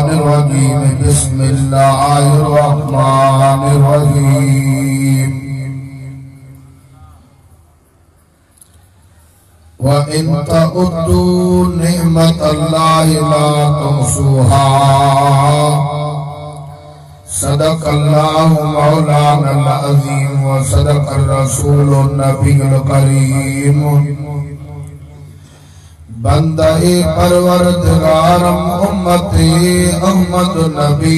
शैतानिर्रजीम बिस्मिल्लाहिर्रहमानिर्रहीम व इन तउद्दू निअमतल्लाहि ला तुहसूहा सदक़ल्लाहु मौलानल अज़ीम व सदक़र रसूलुन नबियुल करीम। बंदे परवरदिगारम उम्मते अहमद नबी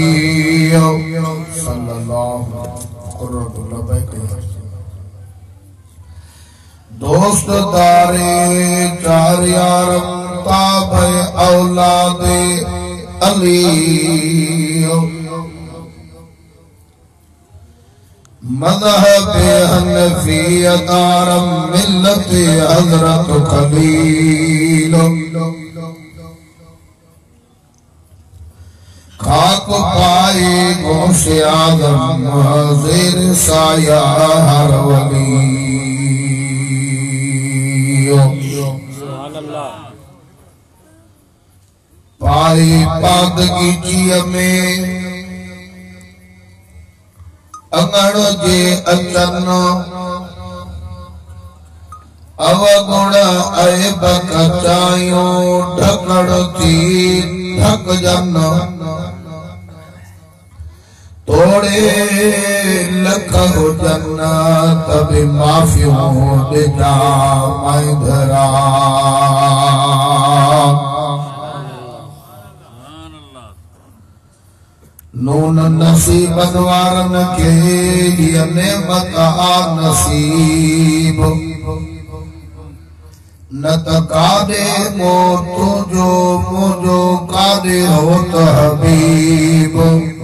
सल्लल्लाहु अलैहि वसल्लम। दोस्त दारे चार यारम ताबे औलादे अली मज़हबे हनफियतारम मिल्लते हज़रत खलील। खाक पाए गोशे आदम ज़ेर साया हर वली। पाए पादगी जिय में अंगण जे अचन अवगुण ऐब कचायूं ढकड़ थी ढक जन। तोड़े लख हुजन तबि माफ़ियूं ॾिजा मैंधरा। नून नसीबन वारन के ये नेमत आ नसीब। न त कादे मोतो जो मुझो कादे होत हबीब।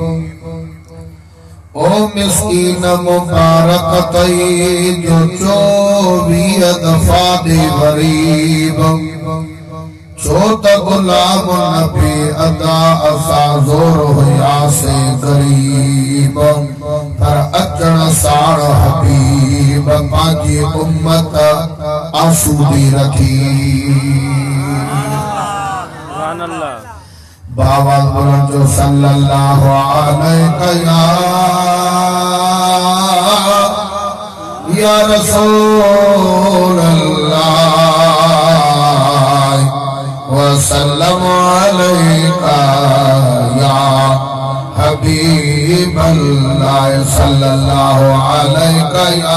ओ मिस्कीन मुबारक तई जो 24 दफा दे गरीब। छो त गुलाम नबी अदा असा जोर हुया से गरीब। पर अचण साण हबीब पांजी उम्मत आसूदी रखी। बाबा बुलंद जो सल्लल्लाहु अलैहि या रसूल अल्लाह वसल्लम अलैका या हबीब अल्लाह सल्लल्लाहु अलैका या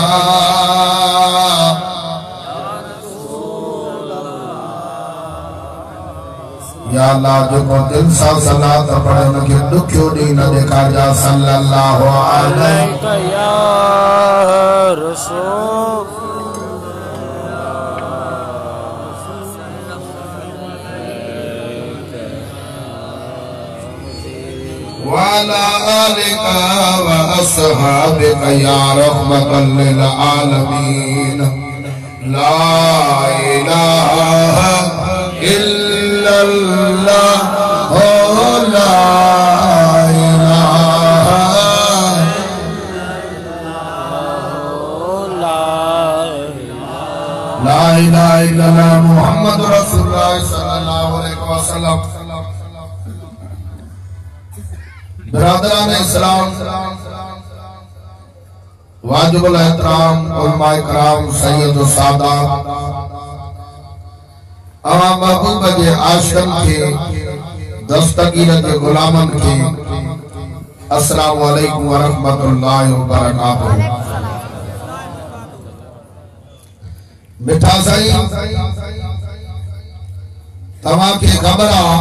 अल्लाह जो को दिल सा सलात पढ़े उनके दुखियो दी न देखा जा सल्लल्लाहु अलैका या रसूल वाला आलिका व अस्हाबिका या रहमतल लिल आलमीन। ला इलाहा इल्लल्लाह ला इलाहा इल्लल्लाह मुहम्मद रसूलुल्लाह सल्लल्लाहु अलैहि वसल्लम। बिरादरान इस्लाम, वाजिबुल एहतराम उलमाए कराम सैयद सादात आवाम महबूब जे आशिकन के दस्तगीर के गुलामन के अस्सलामु अलैकुम व रहमतुल्लाहि व बरकातुहू। मिठा साईं तव्हां खे ख़बर आहे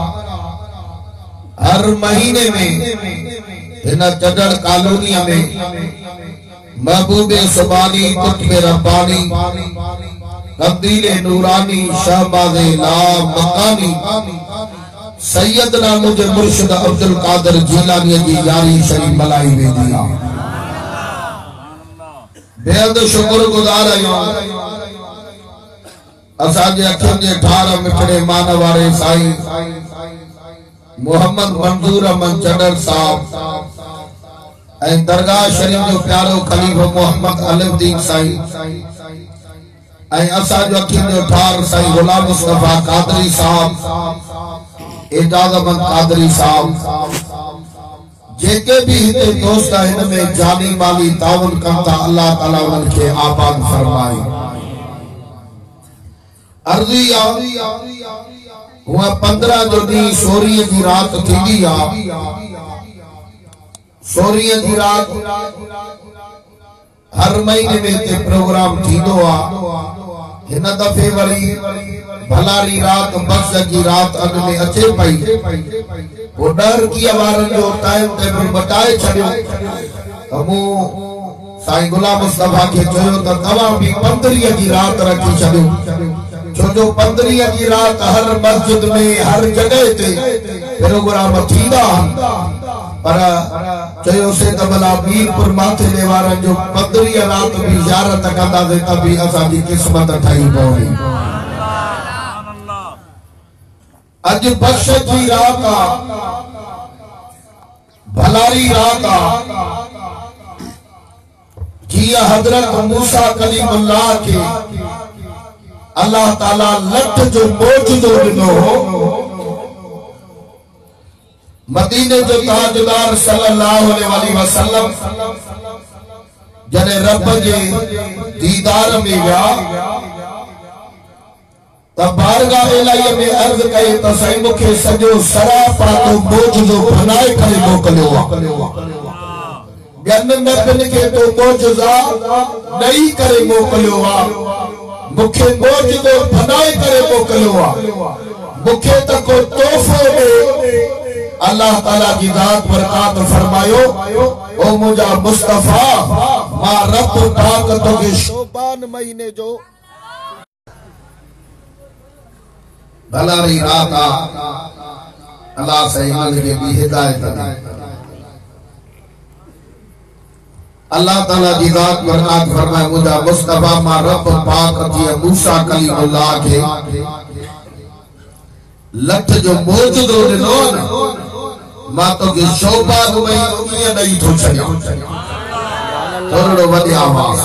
हर महीने में इन चढ़ल कॉलोनी में महबूबे सुबानी कुतुबे रब्बानी तब्दीले नूरानी शहबाज़े ला मकानी सैयदना मुझे मुर्शिद अब्दुल कादिर जीलानी जी यारी शरीफ मल्हाई वेंदी आहे। बेहद शुक्रगुज़ार आहियूं असांजे अखियुनि जे ठार मिठड़े मान वारे साईं मोहम्मद मंजूर अहमद चडर साहब ऐं दरगाह शरीफ जो प्यारो खलीफ़ा मोहम्मद अलिफदीन साईं ऐं असांजो अखियुनि जो ठार साईं गुलाम मुस्तफा कादरी साहब एजाज़मत कादरी साहब जेके भी हिते दोस्त हिन में जानी माली ताउन कन था अल्लाह ताला उनके आबाद फरमाए। अर्जी हुआ 15 जो दी 16 की रात थी आ 16 की रात हर महीने में ते प्रोग्राम थींदो आ। हिन दफे वरी भलारी रात बस की रात अग में अचे पई वो डर की वारन जो टाइम टेबल बताए छड़ियो तमो साईं गुलाम मुस्तफा के चयो त तवा भी 15 की रात रखी छड़ियो छो जो 15 की रात हर मस्जिद में हर जगह ते प्रोग्राम थींदा पर चयो से त भला मीरपुर माथे ले वारन जो 15 रात भी ज़ियारत कंदा से तभी असा जी किस्मत ठही पवे। अज बख्श की रात आ भलारी रात आ जिया हजरत मूसा कलीमुल्लाह के अल्लाह ताला लठ जो मौजूदो दिनो मदीने जो ताजदार सल्लल्लाहु अलैहि वसल्लम जने रब जे दीदार में विया तब बारगाह इलाही में अर्ज कई तो सही मुखे सजो सरापा तो मौजूदो बनाए करे मोकलियो ॿियनि नबियुनि खे तो मौजूदा नहीं करे मोकलियो मुखे मौजूदो बनाए करे मोकलियो मुखे त को तोहफो दे अल्लाह ताला की जात बरकात फरमायो ओ मुझा मुस्तफा मां रब पाक तो के शोबान महीने जो भलारी रात आ अल्लाह सही के भी हिदायत दे अल्लाह ताला की जात बरकात फरमाए मुझा मुस्तफा मां रब पाक जी मूसा कलीमुल्लाह के लठ जो मौजूदो दिनो मां तो के शोबान महीनो ये नहीं थो छड़ियो थोड़ो वडी आवाज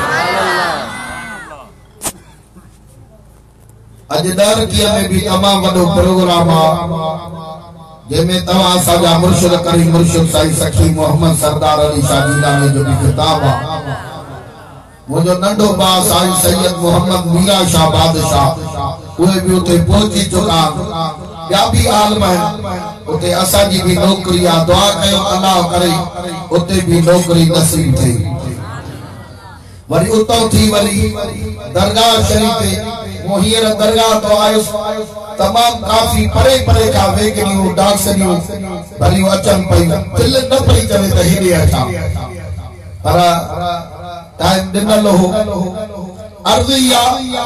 अज दर किया में भी तमाम वडो प्रोग्राम आ जेमे तवा साजा मुर्शिद करीम मुर्शिद साईं सखी मोहम्मद सरदार अली शाह जीलानी जो भी किताब आ मुझो नंढो बा साईं सैयद मोहम्मद मीरा शाह बादशाह उहे भी उते पहुंची चुका या भी आलम है उते असा जी भी नौकरी आ दुआ कयो अल्लाह करे उते भी नौकरी नसीब थे वरी उतो थी वरी दरगाह शरीफ मोहियर दरगाह तो आयो तमाम काफी परे परे का वेगनियो डांसनियो भली अचन पई दिल न पई करे त हेडे अचा पर टाइम दिनल हो अर्जिया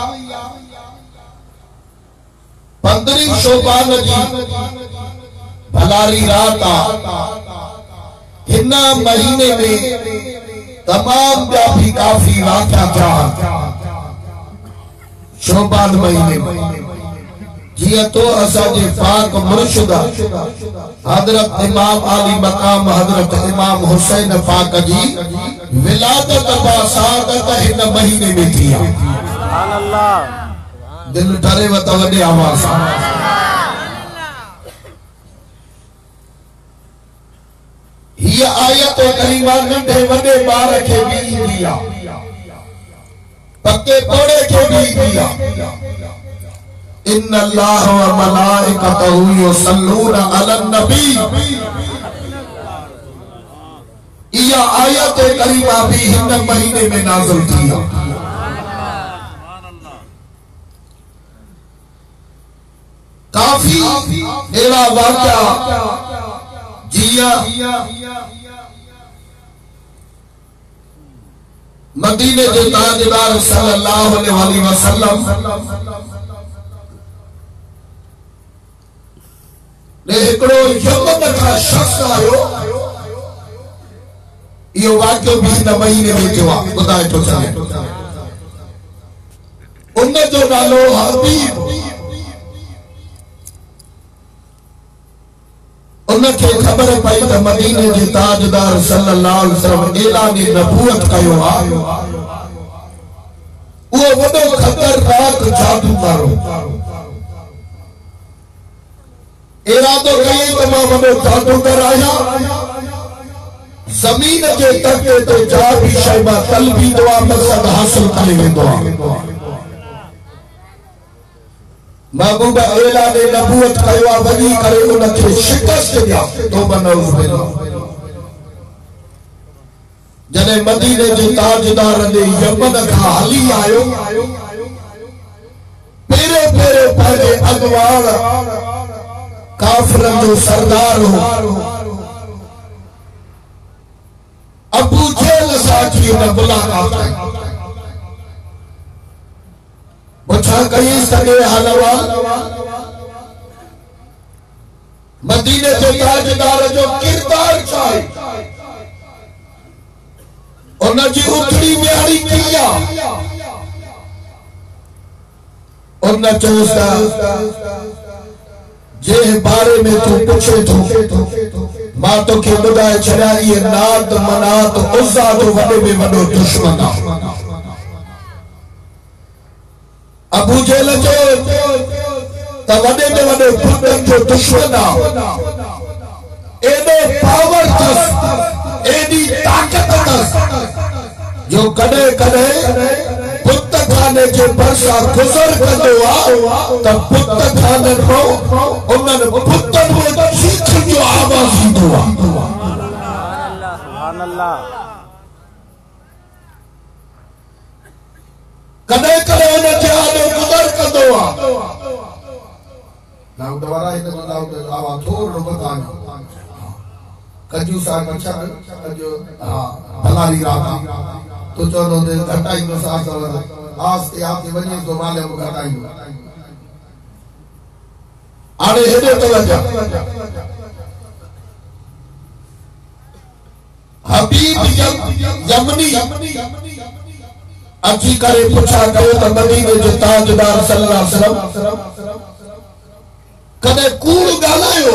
15 शोबान जी भलारी रात आ हिन महीने में तमाम जा भी काफी वाक़या था शोबान महीने में जिया तो असाजे पाक मुर्शिद हजरत इमाम आली मकाम हजरत इमाम हुसैन पाक जी विलादत बा सादत हिन महीने में थी सुभान अल्लाह दिल ठरे वत वडे आवाज ही आयत करीमा नंढे वडे बार के भी दिया पक्के बड़े के भी दिया इन्नल्लाह व मलाइकतहु युसल्लूना अलन नबी या आयत करीमा भी हिन महीने में नाज़िल थी काफी एड़ा वाक़या जिया मदीने के ताजदार सल्लल्लाहु अलैहि वसल्लम ने एकड़ो यमन का शख्स आयो यो वाक्य भी न महीने में थियो बुधाए तो चले उन जो नालो हबीब उनके खबर पई त मदीने के ताजदार सल्लल्लाहु अलैहि वसल्लम ऐलान नबूवत कयो आ वो वडो खतरनाक जादू मारो इरादो कई तो मां वॾो जादूगर आया जमीन के तख्ते ते जा भी शैबा कल्बी दुआ मकसद हासिल करे वेंदो आहे। महबूब ऐलान नबूवत कयो आहे वञी करे उनखे शिकस्त ॾिया तो बनौज़ बिल्लाह। जॾहिं मदीने जे ताजदार ने यमन खां हली आयो पेरे पेरे पंहिंजे अॻवान काफ़िरनि जो सरदार हो अबू जेल साची ने मुलाकात कई पुछा कई सगे हलवा मदीने जे ताजदार जो किरदार चाहे उन जी उथड़ी न्यारी किया उन चौसा जे बारे में तू पूछे तो मां तो के बुधाए छड़ा ये नात मनात उज़्ज़ा तो वडे में वडो दुश्मन आ। अबू जेल जो त वडे में वडो पुतन जो दुश्मन आ। एडो पावर थस एडी ताकत थस जो कदे कदे पुत खाने के बरसा गुजर कंदो आ त पुत खाने को उन्हनि पुतन में चीख जो आवाज ईंदो आ। सुभान अल्लाह। कदे कदे उन के आले गुजर कंदो आ ना दोबारा इन लाउ आवाज थोड़ो बताना कजू सा अच्छा कजो हां भलारी रात तो चलो दे घटाई नो साथ आस्ते आस्ते वने तो वाले घटाई आड़े हेदे तवज्जो हबीब यमनी अची करे पुछा कयो त मदीने जो ताजदार सल्लल्लाहु अलैहि वसल्लम कदे कूड़ गालायो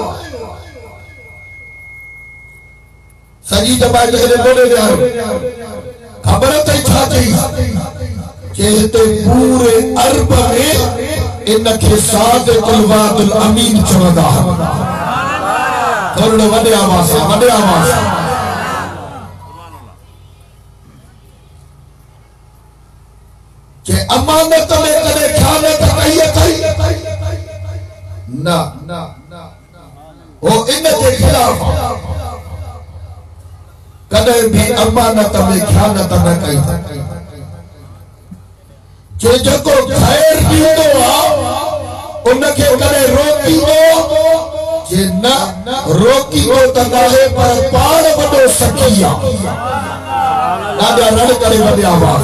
सजी दबा के बोले यार खबर तो छा चई चेते पूरे अरब में इनके सादिकुल वादुल अमीन चवंदा थोड़ो वडे आवाज के अमानत में कदे ख्यानत कई ना वो इनके खिलाफ कदे भी अमानत में ख्यानत न कई जे जको खैर दींदो आ उनके कदे रोकींदो जे न रोकींदो त नाहे पर पाण वडो सखिया ॾाढा रड़ करे वडे आवाज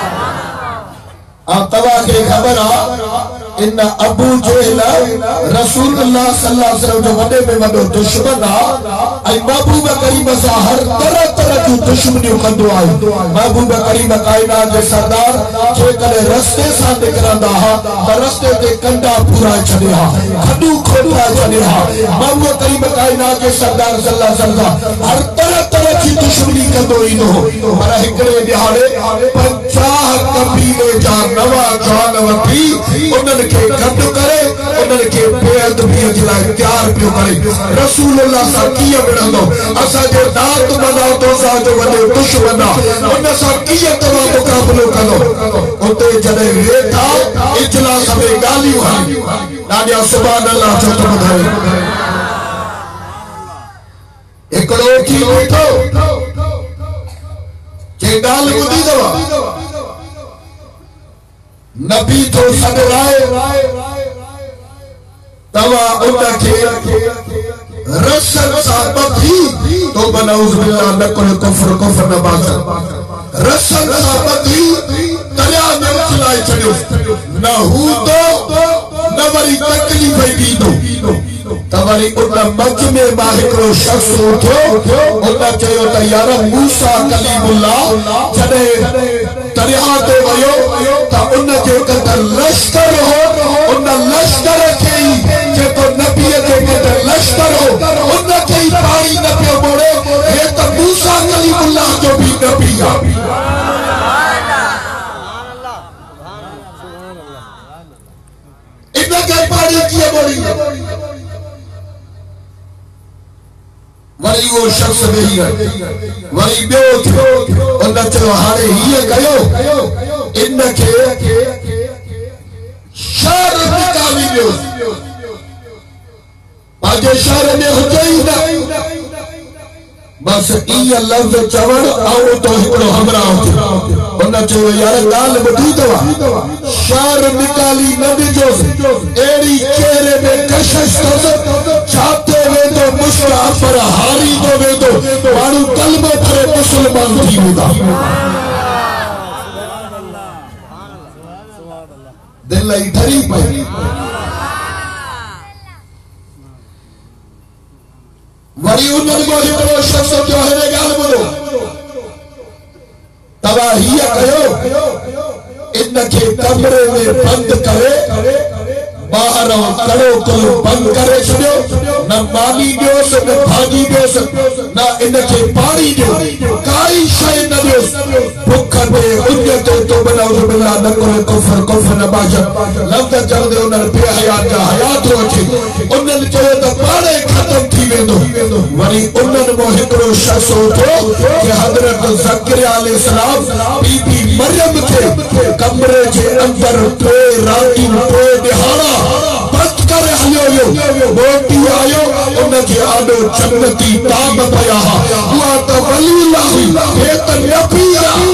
आ तवा के खबर आ इन अबू जेल रसूलुल्लाह सल्लल्लाहु अलैहि वसल्लम जो वडे में वडो दुश्मन आ आई महबूब करीम सा हर तरह तरह की दुश्मनियों कंदो आयो। महबूब करीम कायनात के सरदार जे करे रस्ते सा निकरंदा हा त रस्ते ते कंडा पूरा छडिया खडू खोटा छडिया। महबूब करीम कायनात के सरदार सल्लल्लाहु अलैहि वसल्लम हर तरह तरह की दुश्मनी कंदो ईंदो पर हिकड़े दिहाड़े 50 कबीले जा नवा जान वठी उन्हनि के गड करे उन्हनि के बेअदबी लाइ तैयार पियो करे। रसूलुल्लाह सा कीअं विढ़ंदो असांजे दात मनातो सा जो वॾो दुश्मन आ उन सां कीअं तव्हां मुक़ाबिलो कंदो। उते जॾहिं वेठा इजलास में ॻाल्हियूं हलियूं ॾाढा सुभान अल्लाह चो त ॿुधायो हिकिड़ो थी वेठो जे ॻाल्हि ॿुधी अथव नबी तो सदराए तवा उनके रसन सा बधी तो बनौज बिल्लाह न कोई कुफ्र न बात रसन सा बधी दरिया में उछलाए छड़ियो न हू तो न वरी तकलीफ दी दो तवरी उन मज में माहिकरो शख्स उठो उन चयो त यार मूसा कलीमुल्लाह जडे दरिया ते वयो त उन जे कदर लश्कर हो उन लश्कर के जेको नबी जे कदर लश्कर हो उन के पानी न पियो मोड़े हे त मूसा कलीमुल्लाह जो भी नबी आ। इन के पानी किए मोड़ी वरी वो शख्स वेही वरी ॿियो थियो उन चयो हाणे हीअ कयो इनखे शहर निकाली ॾियो पंहिंजे शहर में हुजे ई न बस इहा लफ़्ज़ चवण ऐं तो हिकिड़ो हमराह थियो उन चयो यार ॻाल्हि ॿुधी अथव शहर निकाली न ॾिजोसि अहिड़ी चेहरे में कशिश अथसि छाते वेंदो मुश्किल पर हारींदो वेंदो माण्हू कलमो पढ़े मुस्लमान थी वेंदा दिल ई ठरी पई वरी उन्हनि को हिकिड़ो शख़्स जो हिन ॻाल्हि ॿुधो तव्हां हीअ कयो इनखे कमरे में बंदि करे ॿाहिरां कड़ो कलो बंदि करे छॾियो न मानी ॾियोसि न भाॼी ॾियोसि न इनखे पाणी ॾियो काई शइ न ॾियोसि बुख ते उञ ते तो बनाउज़ बिल्लाह न करे कुफर कुफर न बाजत लफ़्ज़ चवंदे उन्हनि बेहयात जा हयात थो अचे उन्हनि चयो त पाणे ख़तम थी वेंदो वरी उन्हनि मां हिकिड़ो शख़्स उथियो कि हज़रत ज़करिया अलैहिस्सलाम बीबी मरियम खे कमरे जे अंदरि 3 रातियूं 3 ॾिहाड़ा बंद करे हलियो मोटी आयो उनखे आॾो जन्नती ताब पिया उहा त वलीला हुई हे त नबी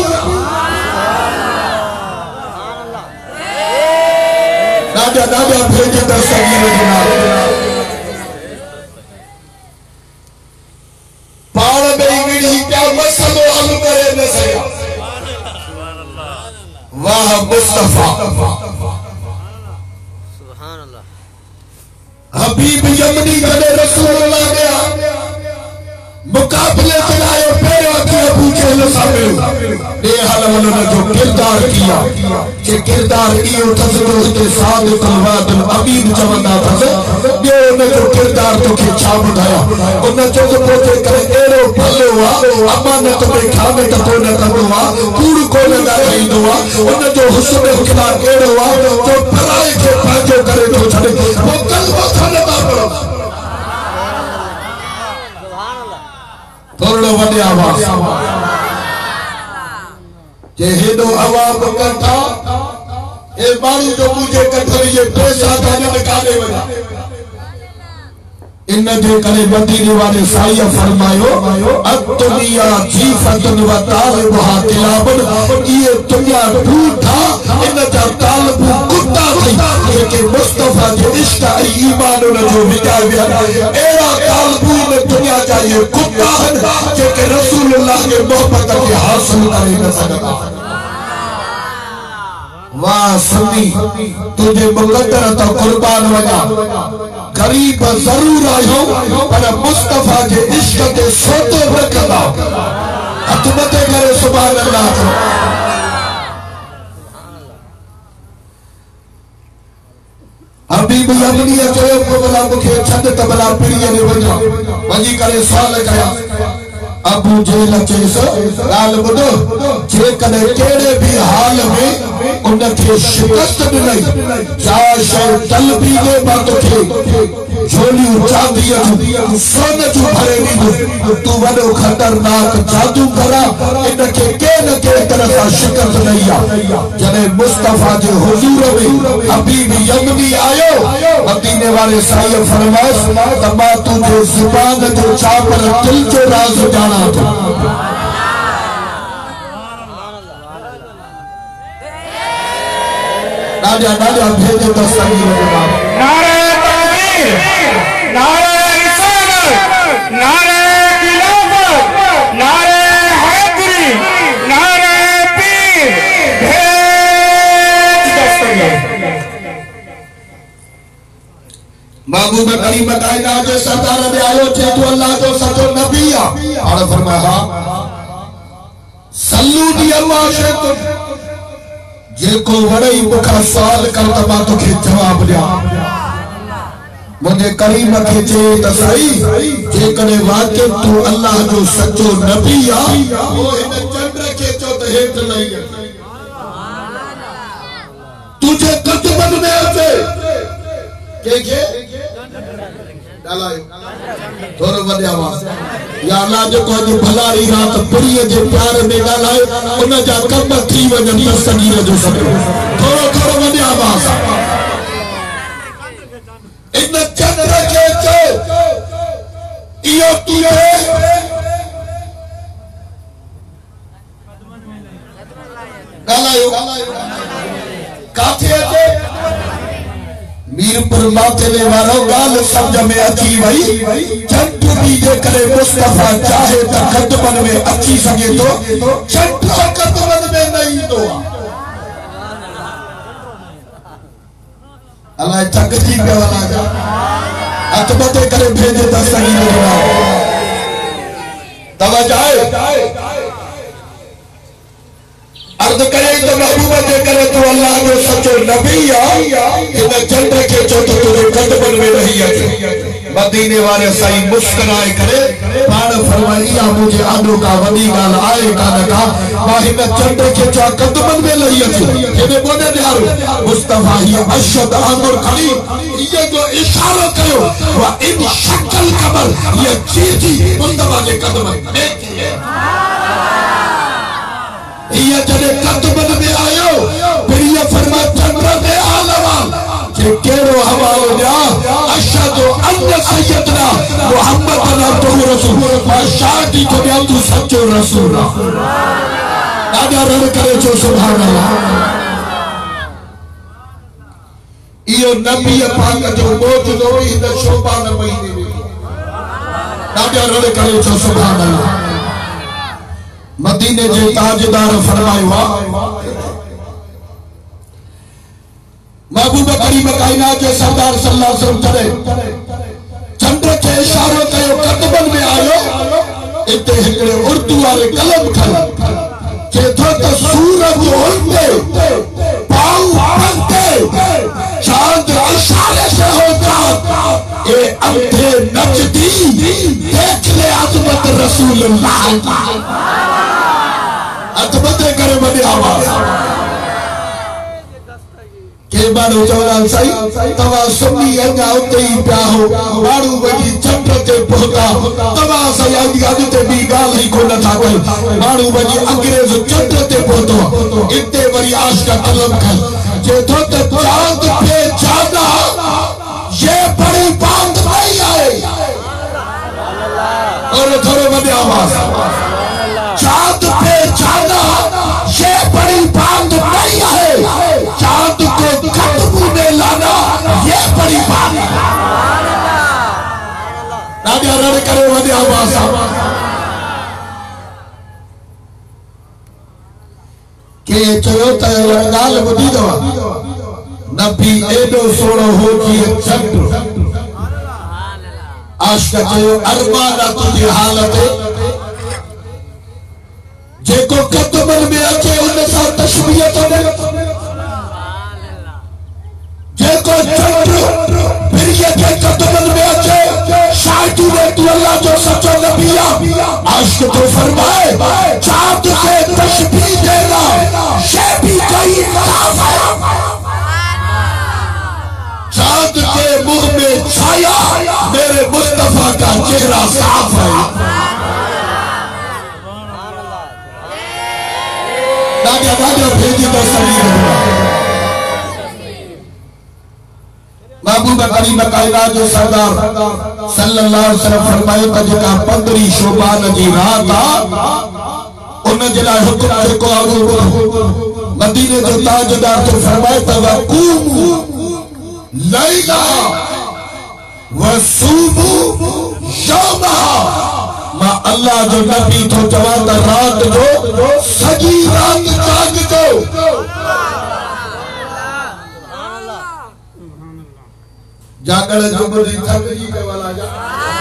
ॾाढा ॾाढा भेजंदा सॻी पाण में विड़ी पिया मसलो हल करे न सघिया वाह मुस्तफा हबीब यमनी जॾहिं रसूलुल्लाह गया मुकाबले में आयो पहिरियों अखि अबू जहल सां मिलियो ॿिए हाल उन्हनि जो किरदार किया कि किरदार इहो अथसि जो हिते सादिक़ वादुल अमीन चवंदा अथसि ॿियो उनजो किरदार तोखे छा ॿुधायां उन जो पोइ करे अहिड़ो भलो आहे अमानत में ख़ामियत कोन कंदो आहे कूड़ कोन ॻाल्हाईंदो आहे उनजो हुस्न इख़्तिलार अहिड़ो आहे जो पराए खे पंहिंजो करे थो छॾे पोइ कलमो खणंदा पड़ो थोरो वॾे आवाज़ जे हेॾो अवाब कटा ए माण्हू जो मुंहिंजे कठर जे पैसा था न काॾे वञा इन जे करे मदीने वाले साईं फरमायो अदुनिया जीफतन व तालिबहा किलाबन ये दुनिया ढूंढा इन जा तालिब कुत्ता थी जेके मुस्तफा जे इश्क ऐं ईमान उन जो विकाए विया अहिड़ा तालिब इन दुनिया जा ये कुत्ता आहिनि जेके रसूलुल्लाह जे मोहब्बत खे हासिल करे न सघंदा वाह सुनी तुझे मुक़द्दर तो कुर्बान वञा गरीब जरूर आयो पर मुस्तफा के इश्क ते सोतो रखंदा हथ मथे करे सुभान अल्लाह हबीब यमनी चयो भला मूंखे छॾ त भला पीढ़ीअ में वञा वञी करे सवाल कया अबू जहल चयसि ॻाल्हि ॿुधो जेकॾहिं कहिड़े बि हाल में उनखे शिकस्त ॾिनई छा शइ तलबी ॾे मां तोखे झोलियूं चांदीअ जूं सोन जूं भरे ॾींदुसि तूं वॾो ख़तरनाक जादूगर इनखे कंहिं न कंहिं तरह सां शिकस्त ॾई आहे जॾहिं मुस्तफा जे हुज़ूर में हबीब यमनी आयो मदीने वाले साईं फरमाइस त मां तुंहिंजे ज़ुबान जो छा पर दिल जो राज़ ॼाणा थो ॾाढा ॾाढा भेज त सही नारे तकबीर नारे रिसालत नारे खिलाफत नारे हैदरी नारे पीर भेज त सही महबूब करीम कायनात जे सरदार में आयो थे तो अल्लाह जो सचो नबी आहे और फरमाया सल्लू दी अल्लाह शैतुन जेको वड़ई मुखा सवाल कर त मां तोखे जवाब ॾियां मुझे करीम के चे त सही जेकॾहिं वाक़ई तू अल्लाह जो सचो नबी आहे वो इन चंड के चो त हेठ लही तुझे कतबन में अचे के थोरो वॾे आवाज़ या अल्लाह जो को भलारी रात पुरीअ जे प्यार में ॻाल्हाए उन जा कम थी वञनि दस्तगीर जो सभु थोरो थोरो वॾे आवाज़ इन चंद्र खे चओ इहो तुंहिंजे ॻाल्हायो काथे अचे मीरपुर माथे वारो गाल समझ में अची वई चंट भी जे करे मुस्तफा चाहे त कदमन में अची सके तो चंट कदमन में नहीं तो अल्लाह थक जी पे वाला जा हथ बते करे भेजे त सही होगा तवज्जो अर्ज करे तो महबूब जे करे तो अल्लाह जो सचो नबी आ इन चंद्र के चोतो तुझे कदमन में रही अचे मदीने वाले साईं मुस्कुराए करे पाण फरमाइया मुझे आडो का वडी गाल आए कान का मां इन चंद्र के चो कदमन में रही अचे के बोले न्यारो मुस्तफा ही अशद अमर खड़ी ये जो इशारा कयो वा इन शक्ल कमर ये चीजी मुस्तफा के कदमन में ये जने कदमन में आयो फिर ये फरमा चंद्र में आलवाल के केरो हवालो जा अशहदु अन्न सय्यदना मुहम्मदन अब्दुहु रसूल शादी को दिया तू सच्चो रसूल दादा रड़ करे जो सुभान अल्लाह इयो नबी पाक जो मौजूदो इन शोभान महीने में दादा रड़ करे जो सुभान अल्लाह मदीने जे ताजदार फरमाया महबूब करीम कायनात के सरदार सल्लल्लाहु अलैहि वसल्लम चले चंद्र के इशारो कयो कदमन में आयो इते हिकड़े उर्दू वाले कलम खन के थो त सूरज होते पाऊ बनते चांद इशारे से होता ए अंधे नचती देख ले अजमत रसूलुल्लाह अतबते करे बड़ी आवाज के बारो चौराल साईं तवा सुनी अञा उते ही पिया हो माण्हू वञी चंड ते पहुता तवा साईं अॼु ते ॿी ॻाल्हि ई कोन था कनि माण्हू वञी अंग्रेज़ चंड ते पहुतो इते वरी आश का कलम खन जेथो त चांद पे जाना ये बड़ी बात नहीं है और थोड़े वॾे आवाज चांद पे जाना ये बड़ी बात नहीं है चांद को कदमों में लाना ये बड़ी बात है दादा रड़ करे वॾे आवाज के चयो त ॻाल्हि ॿुधी अथव नबी एॾो सोढ़ो हो जीअं चंड आशिक़ चयो अरमान तुंहिंजी हालत जेको कदमन में अचे उन सां तशबीह तो जेको चंड फिरिए के कदमन में अचे शायद तू अल्लाह जो सच्चो नबी आ आशिक़ तो फरमाए चांद से तशबीह देना ये भी कोई इंसाफ है चांद के मुंह में छाया मेरे मुस्तफा का चेहरा साफ है दादा दादा भेजी तो सही महबूब करीम कायनात जो सरदार सल्लल्लाहु अलैहि वसल्लम फरमायो त जेका 15 शोबान जी रात आ उन जे लाइ हुकुम जेको आहे मदीने जो ताजदार तो फरमाए त वक़ूमु लैला वसूबु यौमा मां अल्लाह जो नबी तो चवा त रात जो सजी रात जाग जो जागण जो मुझे थक जी के वाला जा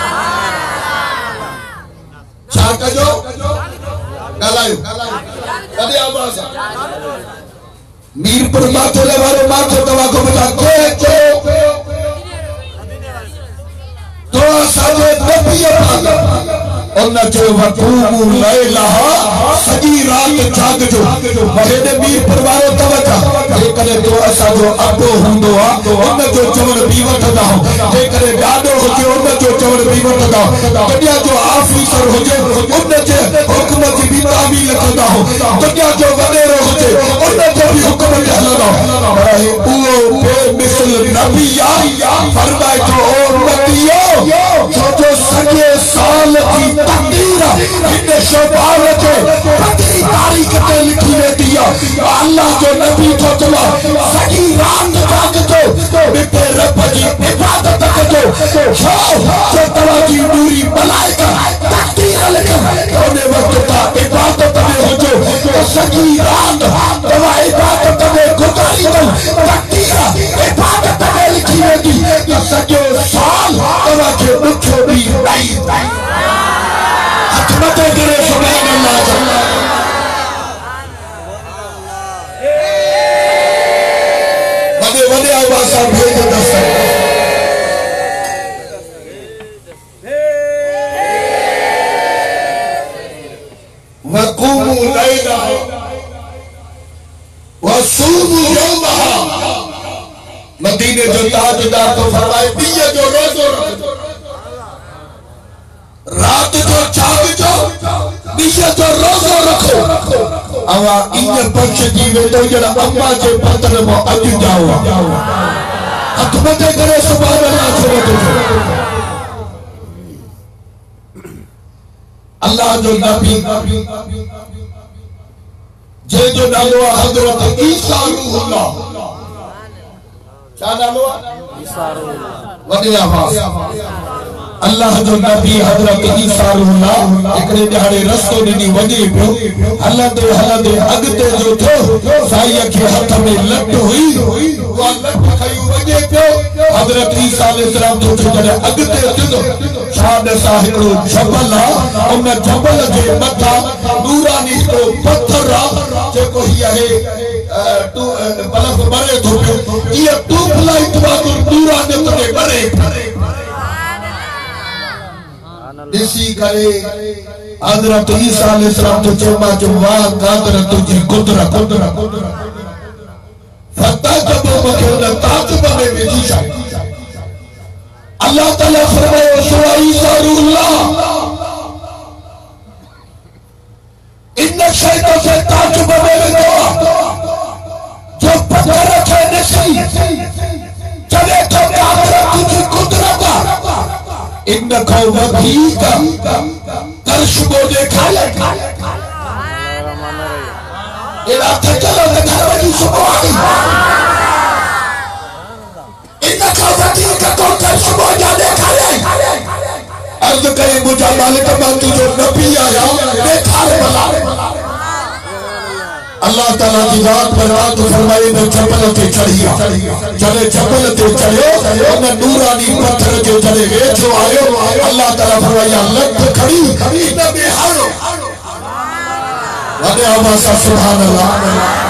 छा कजो ॻाल्हायो कॾहिं आवाज़ मीरपुर माथे वारो माथे तवा को बता के तो साजे नबी पाक उन जो वक़ूमु लैला सॼी रात जागजो हेॾे मीरपुर वारो तवजा जेकॾहिं तो असांजो अबो हूंदो आहे उन जो चवण बि वठंदा जेकॾहिं ॾाॾो हुजे उन जो चवण बि वठंदा दुनिया जो ऑफिसर हुजे उन जे हुकुम जी बि तामील कंदा दुनिया जो वॾेरो हुजे उन जो बि हुकुम ते हलंदा पर उहो बेमिसल नबी फरमाए थो ओ उम्मतियो जो सॼे साल जी तक़दीर हिन शबाब जे पतरी तारीख़ ते लिखी वेंदी आहे अल्लाह जो नबी थो चवे सॼी रात जागजो मिठे रब जी इबादत कजो छो जो तव्हांजी नूरी मलाइका तक़दीर लिखनि उन वक़्त तव्हां इबादत में हुजो त सॼी रात तव्हां इबादत में गुज़ारींदो तक़दीर इबादत में लिखी वेंदी त सॼो साल तव्हांखे ॾुखियो बि ॾई हथ मथे करे सुभान अल्लाह वॾे वॾे आवाज़ सां भेजंदा वक़ूमु लैला वसूमु यौमहा मदीने जो ताजदार तो फरमाए दिया जो रोज़ो रखो रात जो जागजो दिया जो रोज़ो रखो अवा इन पक्ष जी वेदो जड़ा अम्मा जे पतन मो अज जाओ हथ मथे करे सुभान अल्लाह छो अल्लाह जो नबी जे जो नालो हजरत ईसा रूहुल्लाह क्या नालो ईसा रूहुल्लाह वॾे आवाज़ अल्लाह जो नबी हजरत ईसा रूहुल्लाह एकड़े ॾाढे रस्तो ॾिनी वञे पियो हलंदे हलंदे अॻिते जो थियो साईं खे हथ में लट हुई उहा लट खई वञे पियो हजरत ईसा अलैहिस्सलाम जो जॾहिं अॻिते थियो छा ॾिसां हिकिड़ो जबल आहे उन जबल जे मथां नूरानी हिकिड़ो पत्थर आहे जेको हीअ आहे बल्ब ॿरे थो पियो इहा ट्यूब लाइट वांगुरु नूरानियत में ॿरे ॾिसी करे हज़रत ईसा अलैहिस्सलाम जो चयो मां जो वाह कादर तुंहिंजी कुदरत फता जब मूंखे उन ताजुब में विझी छॾ अल्लाह ताला फरमायो सो ईसा रूहुल्लाह इन शैतान से ताजुब में विझो जो पत्थर खे ॾिसी चवे थो कादर तुंहिंजी कुदरत इन को वधीक कर्शबो देखाले एड़ा चलो त घर वञी सुबुह आई इन को वधीक को कर्शबो जा देखाले अर्ज करे मुझा मालिक मां तुझो नबी आया देखार भला अल्लाह ताला की रात पर रात फरमाए ने जबल ते चढ़िया जले जबल ते चढ़ियो उन नूरानी पत्थर के जले वेठो आयो अल्लाह ताला फरमाया लट खड़ी इन में हारो वडे आवाज़ सुभान अल्लाह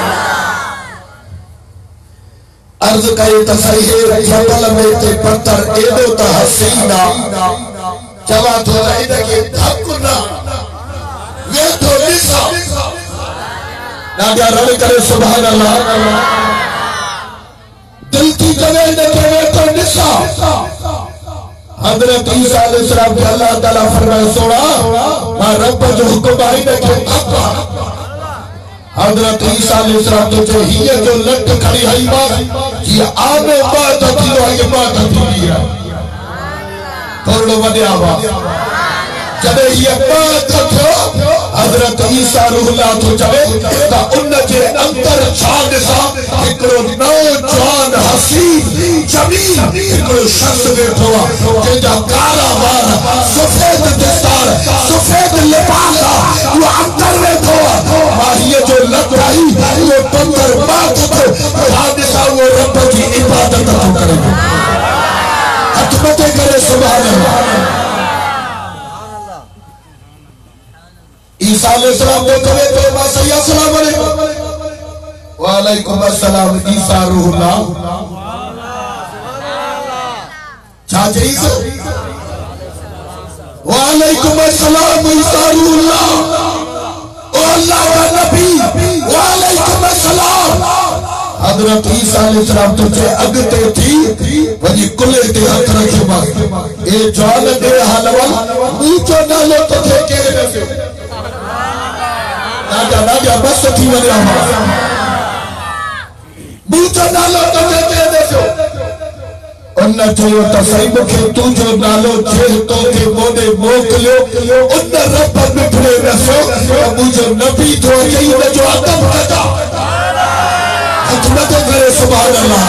अर्ज करे त सही जबल में ते पत्थर एडो त हसीना चवा तो इन के धकना वेठो ॾिसा नादिया रल करे सुभान अल्लाह दिल की जगह ने के तो निसा हजरत ईसा अलैहिस्सलाम के अल्लाह ताला फरमाए सोना मां रब जो हुक्म आई ने के हजरत ईसा अलैहिस्सलाम तो हिय जो लट खड़ी हई मां जी आने बात थी आई बात थी है थोड़ो वडे आवाज जब ये बात थियो हजरत ईसा रूहुल्लाह तो चवे ता उन जे अंदर छान सा एकरो नौजवान हसीन जमीन एकरो शख्स बैठो जे जा काला वार सफेद दस्तार सफेद लिबास वो अंदर बैठो माहिए जो लगाई वो पत्थर बात तो छान सा वो रब की इबादत करे हाथ मथे करे सुभान अल्लाह ईसा अलैहिस्सलाम को कहे तो मां अस्सलाम वालेकुम वालेकुम अस्सलाम ईसा रूहुल्लाह छा चई वालेकुम अस्सलाम इस्तारुल्लाह, ओ अल्लाह का नबी, वालेकुम अस्सलाम। हजरत ईसा अलैहिस्सलाम तुझे अगते थी वजी कुले ते हथ रखियो बस ए जान दे हलवल ऊंचो नालो तुझे के दसे ना बस थी वने ऊंचो नालो तुझे के दसो उन चयो त सही मुखे तुझो नालो जे तो के मोने मोकलियो उन रब मिठड़े दसो मुझो नबी तो चई न जो अदब कदा मत करे सुभान अल्लाह।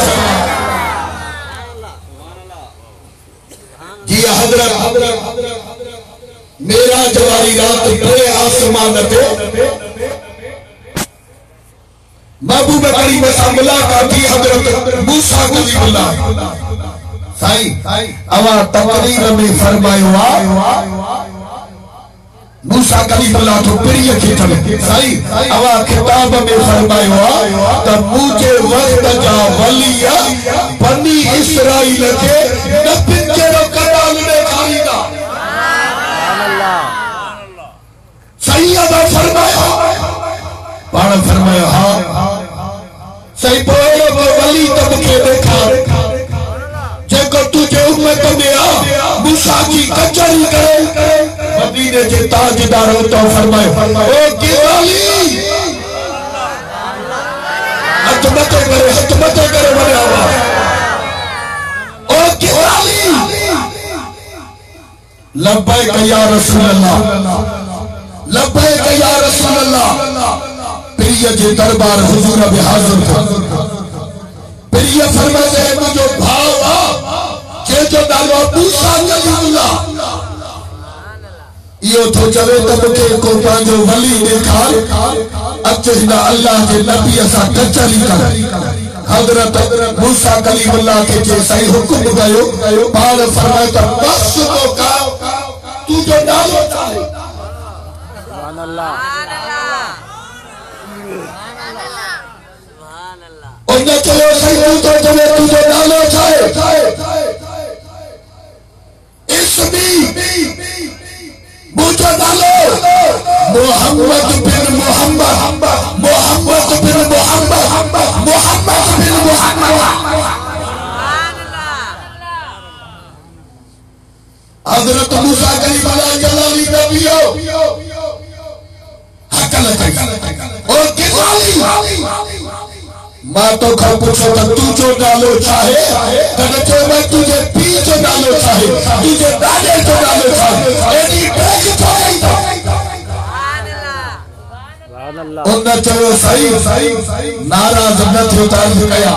जी हजरत मेरा जवारी रात बड़े आसमान पे महबूब करीम से मुलाकात की हजरत मूसा कलीमुल्लाह साईं अवा तकरीर में फरमायो मूसा कलीमुल्लाह तो प्रिय के चले साईं अवा किताब में फरमायो त मुझे वक्त जा वलिया बनी इस्राइल के नबी के कदाल में खाईदा सुभान अल्लाह। सही अदा फरमायो पाण फरमायो हां सही पोलो वली तब के देखा जेको तुझे उम्मत में आ मूसा की कचरी करे मदीने के ताजदार हो तो फरमायो ओ गिलाली हथ मत करे बड़े आवाज ओ गिलाली लब्बैक या रसूल अल्लाह लब्बैक या रसूल अल्लाह। प्रिय जे दरबार हुजूर में हाजिर था प्रिय फरमाते हैं मुझे भाव के जो नालो मूसा कलीमुल्लाह यो तो चवे तब के को पांजो वली देखार अचे ना अल्लाह के नबी असा कचरी कर हजरत मूसा कलीमुल्लाह के जे सही हुक्म गयो पाल फरमाए त बस तो का तू जो नालो चाहे सुभान अल्लाह उन्हें चलो सही तू तो चले तू जो नालो चाहे इसमी मुझे डालो मोहम्मद बिन मोहम्मद मोहम्मद बिन मोहम्मद मोहम्मद बिन मोहम्मद हजरत मूसा कलीमुल्लाह जलाली नबियो हकल और किसाली मां तो खा पूछो तो तू जो डालो चाहे तो मैं तुझे पी जो डालो चाहे तुझे डाले जो डालो चाहे एनी ब्रेक तो उन चलो सही नाराज न थियो ताल कया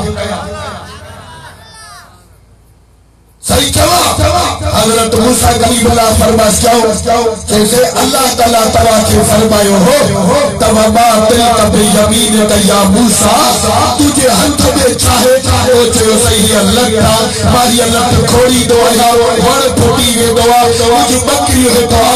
सही जवाब हजरत मूसा कलीमुल्लाह फरमाया जैसे अल्लाह ताला तवा के फरमायो हो तब मा तिल तब यमीन या मूसा तुझे हाथ में चाहे ओ जो सही अल्लाह मारी अल्लाह खोड़ी दो आया वण फूटी वे दवा मुझ बकरी है तो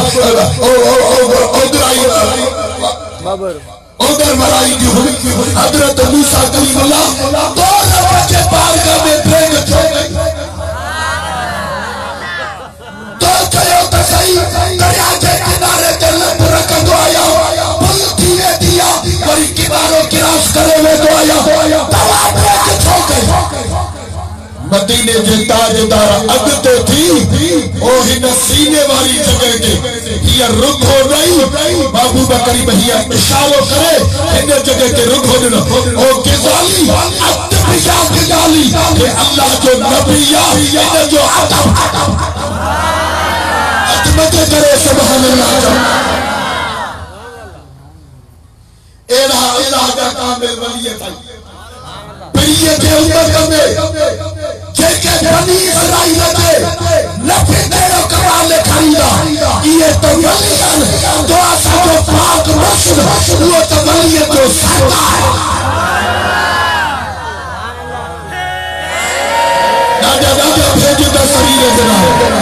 उधर मराई की हुई हजरत मूसा कलीमुल्लाह दो बच्चे पार कर में ब्रेक छोड़ गई दरिया के किनारे के लंब रख दो आया पुल धीरे दिया बड़ी किनारों क्रॉस करे हुए दो आया तवा ब्रेक छोड़ गई मदीने के ताजदार अगते थी ओ हिन सीने वाली जगह के ये रुख हो रही बाबू बकरी भैया इशारो करे हिन जगह के रुख हो न ओ किसाली अत पिया किसाली के अल्लाह जो नबिया इन जो अदब मत करे सुभान अल्लाह एला अल्लाह का कामिल वली था प्रिय के उम्मत में जेके बनी इस्राइल के नबी तेरो कमाल खरीदा ये तो वलियन तो आसा जो पाक मस्जिद वो तो वली तो सरदार दादा भेज दो शरीर जना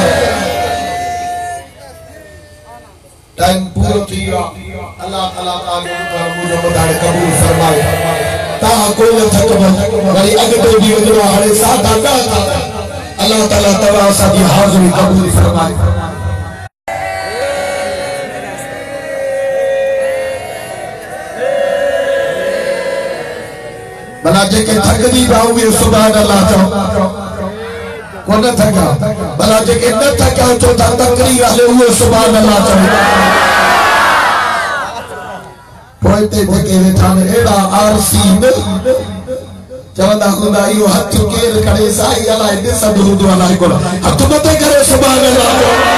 टाइम पूरा किया अल्लाह ताला का मुझे बता कबूल फरमाए ता कोई थक भाई अगते भी उधर हरे साथ आता अल्लाह ताला तवा सा दी हाजिरी कबूल फरमाए। भला जेके थकजी बाऊ सुभान अल्लाह चो कोन थका भला जेके न थका चो था तकरीर हले वो सुभान अल्लाह चो पोइते जेके वेठा ने एड़ा आरसी न चवंदा खुदा यो हथ केर करे साई अल्लाह दे सब हुदो अल्लाह को हथ मते करे सुभान अल्लाह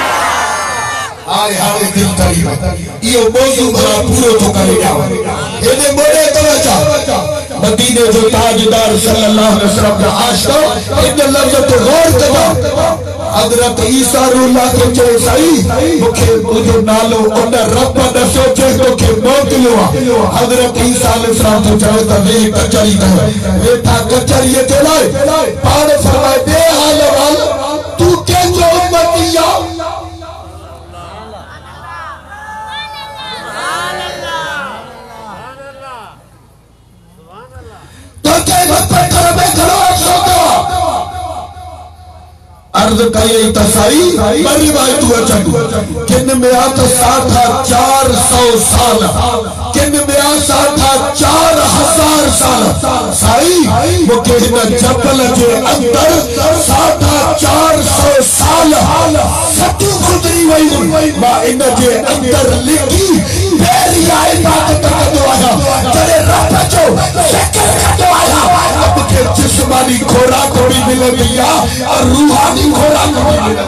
आए हारे दिल तरी यो मौजू भला पूरो तो करे जाओ एने मोड़े तवज्जो मदीने जो ताजदार सल्लल्लाहु अलैहि वसल्लम का आशिक इन लफ्ज तो गौर करो हजरत ईसा रूह के चए सही मुखे तुझो नालो उन रब दसो जे तोखे मोकिलियो हजरत ईसा अलैहिस्सलाम तो चए त वे कचरी है वेठा कचरी ते लाए पाण फरमाए बे हाल वाल तू के जो उम्मतिया अर्ज कई तसाई बड़ी बात हुआ चंदू किन में आता साथा 400 साल किन में आ साथा 4000 साल साई मुके इन जबल के अंदर साथा 400 साल सतू गुजरी वई मां इन जे अंदर लिखी तेरी इबादत करदो आया तेरे रब जो जिक्र करदो आया अब के जिस्मानी खुराक भी मिलंदी आ और रूहानी खुराक भी मिलंदी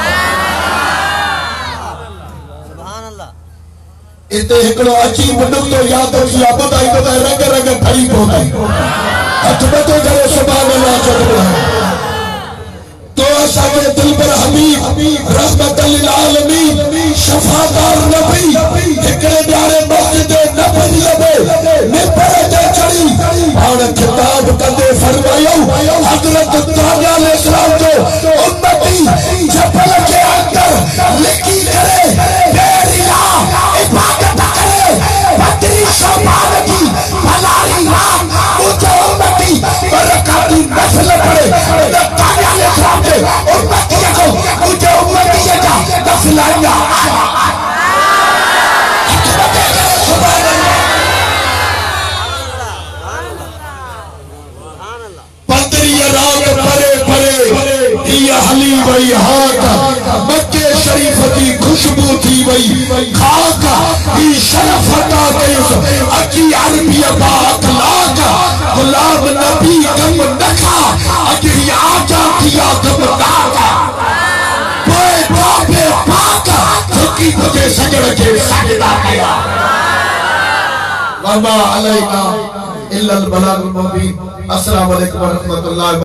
सुभान अल्लाह इते एकड़ो अची वडो तो याद रखिया बताई बताई रंग रंग ठरी पहुंचाई हथ बतो करे सुभान अल्लाह चढ़ो तो असा के दिल पर हबीब रहमतल लिल आलमीन शफादार नबी एकड़े प्यारे मस्जिद नबी लबे मिंबर ते चढ़ी और खिताब कंदे फरमायो हजरत ताजा अलैहिस्सलाम जो उम्मती जबल के अंदर लिखी करे बेरिया इबादत करे बदरी शबान की भलाई रात मुझे उम्मती बरकाती नफल पढ़े ताजा अलैहिस्सलाम के उम्मती को मुझे उम्मती का नफलाया हली वही हाथ मक्के शरीफ की खुशबू थी वही खाक ही शरफ अता कई अची अरबी बात लाक गुलाम नबी कम नखा अजी आजा किया कम दाका कोई बाबे पाका ठोकी तुझे सजड़ के सजदा किया वमा अलैका इल्लल बलागुल मुबीन। अस्सलामु अलैकुम व रहमतुल्लाह।